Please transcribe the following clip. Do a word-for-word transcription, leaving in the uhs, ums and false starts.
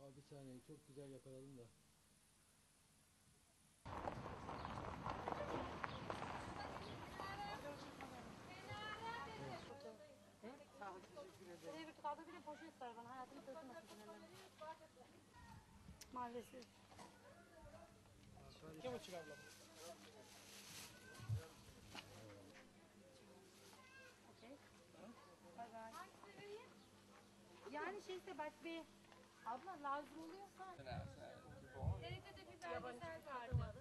Aa, bir saniye çok güzel yakaladım da. Sağ ol, teşekkür ederim. Şuraya bir kaldı bir de poşet ver bana hayatımı sözlemesin. Maalesef. İki buçuk abla. Okey. Bay bay. Yani şeyse bak bir abla lazım oluyorsa. Evde de bir belgesel vardı.